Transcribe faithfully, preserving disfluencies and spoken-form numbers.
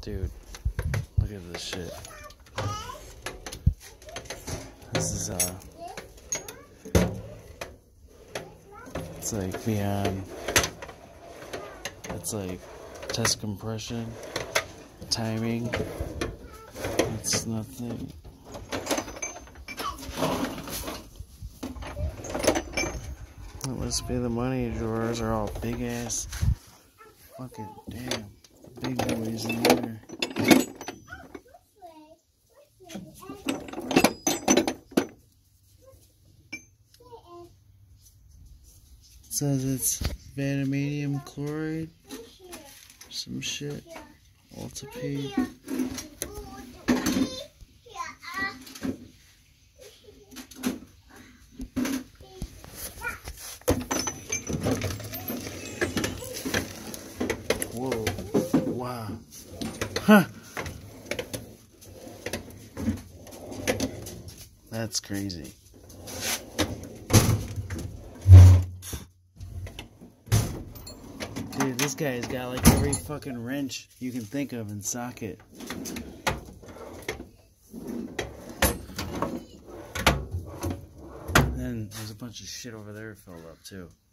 Dude, look at this shit. This is, uh, it's like beyond, it's like test compression, timing, it's nothing. It must be the money drawers are all big ass, fucking damn, big boys in there. It says it's vanadium chloride, some shit, Ultipede. Whoa, wow, huh, that's crazy. Dude, this guy's got like every fucking wrench you can think of in socket. And there's a bunch of shit over there filled up too.